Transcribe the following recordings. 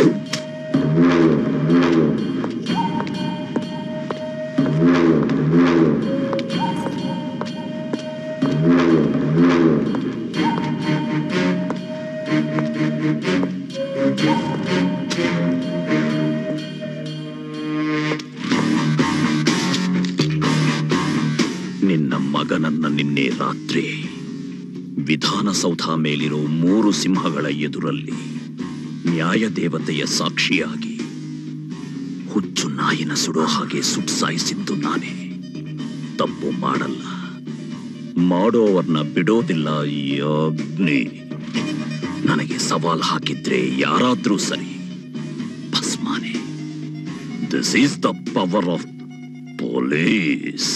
ನಿನ್ನ ಮಗನನ್ನ ನಿನ್ನೆ ರಾತ್ರಿ ವಿಧಾನಸೌಧ ಮೇಲಿರೋ 3 ಸಿಂಹಗಳ ಎದುರಲ್ಲಿ ನ್ಯಾಯ ದೇವತೆಯ ಸಾಕ್ಷಿಯಾಗಿ ಹುಚ್ಚು ನಾಯಿನ ಸುಡೋ ಹಾಗೆ ಸುಟ್ಸಾಯಿಸಿದ್ದು ನಾನೇ. ತಪ್ಪು ಮಾಡಲ್ಲ, ಮಾಡೋವರ್ನ ಬಿಡೋದಿಲ್ಲ ಈ ಅಗ್ನಿ. ನನಗೆ ಸವಾಲ್ ಹಾಕಿದ್ರೆ ಯಾರಾದ್ರೂ ಸರಿ, ಭಸ್ಮಾನೆ. This is the power of police.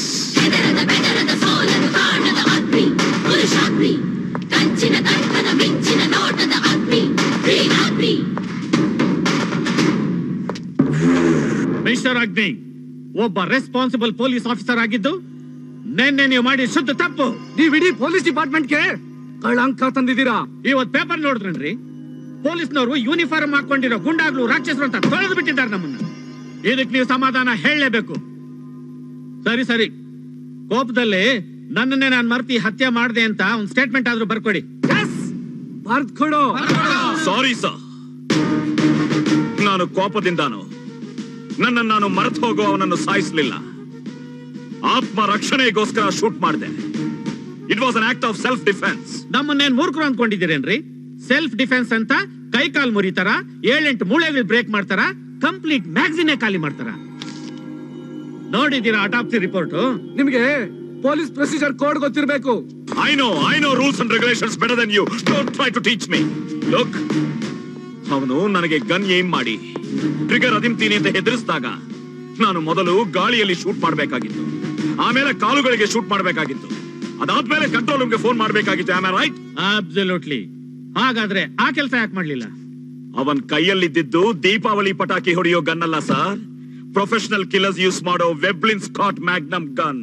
Mister Agni, ಒಬ್ಬ ರೆಸ್ಪಾನ್ಸಿಬಲ್ ಪೊಲೀಸ್ ಆಫೀಸರ್ ಆಗಿದ್ದು ನೆನ್ನೆ ನೀವು ಮಾಡಿ ಶುದ್ಧ ತಪ್ಪು. ನೀವು ಇಡೀ ಪೊಲೀಸ್ ಡಿಪಾರ್ಟ್ಮೆಂಟ್ಗೆ ಕಳಂಕ ತಂದಿದ್ದೀರಾ. ಇವತ್ ಪೇಪರ್ ನೋಡಿದ್ರನ್ರಿ, ಪೊಲೀಸ್ನವರು ಯೂನಿಫಾರ್ಮ್ ಹಾಕೊಂಡಿರೋ ಗುಂಡಾಗ್ಲು ರಾಕ್ಷಸರು ಅಂತ ತೊಳೆದು ಬಿಟ್ಟಿದ್ದಾರೆ ನಮ್ಮನ್ನ. ಇದಕ್ಕೆ ನೀವು ಸಮಾಧಾನ ಹೇಳಲೇಬೇಕು. ಸರಿ ಸರಿ, ಕೋಪದಲ್ಲಿ ನನ್ನನ್ನೇ ನಾನು ಮರ್ತಿ ಹತ್ಯೆ ಮಾಡಿದೆ ಅಂತ ಒಂದು ಸ್ಟೇಟ್ಮೆಂಟ್ ಆದ್ರೂ ಬರ್ಕೊಡಿ. ಬರ್ದ್ಕೊಡು. ಸಾರಿ ಸರ್, ನಾನು ಕೋಪದಿಂದಾನು ನನ್ನನ್ನು ನಾನು ಮರೆತು ಹೋಗೋ ಅವನನ್ನು ಸಾಯಿಸಲಿಲ್ಲ. ಆತ್ಮ ರಕ್ಷಣೆಗೋಸ್ಕರ ಶೂಟ್ ಮಾಡಿದೆ. It was an act of self defence. ನಮ್ಮನ್ನೇನ್ ಮೂರ್ಖರು ಅಂದ್ಕೊಂಡಿದ್ದೀರೇನ್ರಿ? ಸೆಲ್ಫ್ ಡಿಫೆನ್ಸ್ ಅಂತ ಕೈ ಕಾಲ್ ಮುರಿತಾರ, 7-8 ಮೂಳೆಗಳು ಬ್ರೇಕ್ ಮಾಡ್ತಾರ, ಕಂಪ್ಲೀಟ್ ಮ್ಯಾಗ್ಝಿನೇ ಖಾಲಿ ಮಾಡ್ತಾರ. ನೋಡಿದ್ದೀರಾ ಆಟಾಪ್ಸಿ ರಿಪೋರ್ಟ್? ನಿಮ್ಗೆ ಪೊಲೀಸ್ ಪ್ರೊಸೀಜರ್ ಕೋಡ್ ಗೊತ್ತಿರಬೇಕು. I know rules and regulations better than you. Don't try to teach me. Look, ಅವನು ನನಗೆ ಗನ್ ಏಮ್ ಮಾಡಿ ಟ್ರಿಗರ್ ಅದಿಮ್ತೀನಿ ಅಂತ ಹೆದರಿಸಿದಾಗ ನಾನು ಮೊದಲು ಗಾಳಿಯಲ್ಲಿ ಶೂಟ್ ಮಾಡಬೇಕಾಗಿತ್ತು, ಆಮೇಲೆ ಕಾಲುಗಳಿಗೆ ಶೂಟ್ ಮಾಡಬೇಕಾಗಿತ್ತು, ಅದಾದ್ಮೇಲೆ ಕಂಟ್ರೋಲ್ ರೂಮ್ಗೆ ಫೋನ್ ಮಾಡಬೇಕಾಗಿತ್ತು. Am I right? ಅಬ್ಸಲ್ಯೂಟ್ಲಿ. ಹಾಗಾದ್ರೆ ಆ ಕೆಲಸ ಯಾಕೆ ಮಾಡ್ಲಿಲ್ಲ? ಅವನ್ ಕೈಯಲ್ಲಿದ್ದು ದೀಪಾವಳಿ ಪಟಾಕಿ ಹೊಡೆಯೋ ಗನ್ ಅಲ್ಲ ಸರ್, ಪ್ರೊಫೆಷನಲ್ ಕಿಲ್ಲರ್ಸ್ ಯೂಸ್ ಮಾಡೋ Webley Scott magnum gun.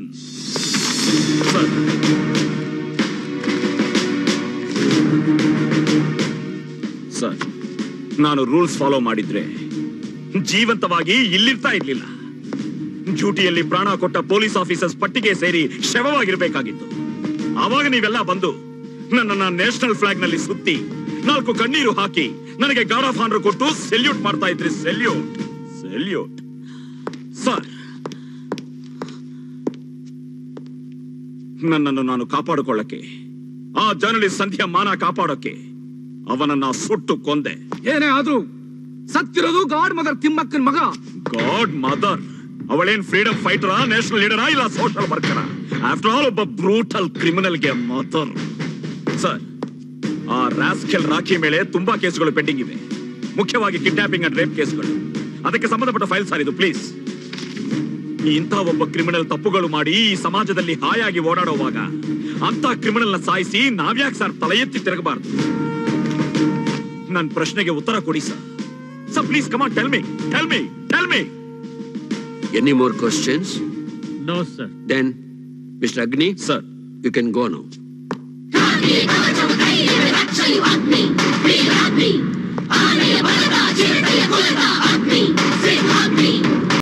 Sir, ನಾನು ರೂಲ್ಸ್ ಫಾಲೋ ಮಾಡಿದ್ರೆ ಜೀವಂತವಾಗಿ ಇಲ್ಲಿರ್ತಾ ಇರ್ಲಿಲ್ಲ. ಡ್ಯೂಟಿಯಲ್ಲಿ ಪ್ರಾಣ ಕೊಟ್ಟ ಪೊಲೀಸ್ ಆಫೀಸರ್ಸ್ ಪಟ್ಟಿಗೆ ಸೇರಿ ಶವವಾಗಿರ್ಬೇಕಾಗಿತ್ತು. ಆವಾಗ ನೀವೆಲ್ಲ ಬಂದು ನನ್ನನ್ನ ನ್ಯಾಷನಲ್ ಫ್ಲಾಗ್ ನಲ್ಲಿ ಸುತ್ತಿ 4 ಕಣ್ಣೀರು ಹಾಕಿ ನನಗೆ ಗಾರ್ಡ್ ಆಫ್ ಆನರ್ ಕೊಟ್ಟು ಸೆಲ್ಯೂಟ್ ಮಾಡ್ತಾ ಇದ್ರಿ. ಸೆಲ್ಯೂಟ್ ಸರ್, ನನ್ನನ್ನು ನಾನು ಕಾಪಾಡಿಕೊಳ್ಳಕ್ಕೆ, ಆ ಜರ್ನಲಿಸ್ಟ್ ಸಂಧ್ಯಾ ಮಾನ ಕಾಪಾಡೋಕೆ ಅವನನ್ನ ಸುಟ್ಟು ಕೊಂದೆ. ಏನೇ ಆದ್ರೂ ಸತ್ತಿರೋದು ಗಾಡ್ ಮದರ್ ತಿಮ್ಮಕ್ಕನ ಮಗ. God mother? ಅವಳೇನ್ ಫ್ರೀಡಮ್ ಫೈಟರಾ, ನ್ಯಾಷನಲ್ ಲೀಡರಾ, ಇಲ್ಲ ಸೋಷಿಯಲ್ ವರ್ಕರಾ? ಆಫ್ಟರ್ ಆಲ್ ಒಬ್ಬ ಬ್ರೂಟಲ್ ಕ್ರಿಮಿನಲ್ಗೆ ಮದರ್. ಸರ್, ಆ ರಾಸ್ಕೆಲ್ ರಾಖಿ ಮೇಲೆ ತುಂಬಾ ಕೇಸ್ಗಳು ಪೆಂಡಿಂಗ್ ಇವೆ, ಮುಖ್ಯವಾಗಿ ಕಿಡ್ನಾಪಿಂಗ್ ಅಂಡ್ ರೇಪ್ ಕೇಸ್ಗಳು. ಅದಕ್ಕೆ ಸಂಬಂಧಪಟ್ಟ ಫೈಲ್ ಸರ್ ಇದು, ಪ್ಲೀಸ್. ಇಂಥ ಒಬ್ಬ ಕ್ರಿಮಿನಲ್ ತಪ್ಪುಗಳು ಮಾಡಿ ಈ ಸಮಾಜದಲ್ಲಿ ಹಾಯಾಗಿ ಓಡಾಡುವಾಗ ಅಂತ ಕ್ರಿಮಿನಲ್ ನ ಸಾಯಿಸಿ ನಾವ್ಯಾಕೆ ಸರ್ ತಲೆ ಎತ್ತಿ ತಿರುಗಬಾರ್ದು? ನನ್ನ ಪ್ರಶ್ನೆಗೆ ಉತ್ತರ ಕೊಡಿ sir. Sir, please come on, tell me. Any more questions? No, sir. Then, Mr. Agni, sir, you can go now. Agni,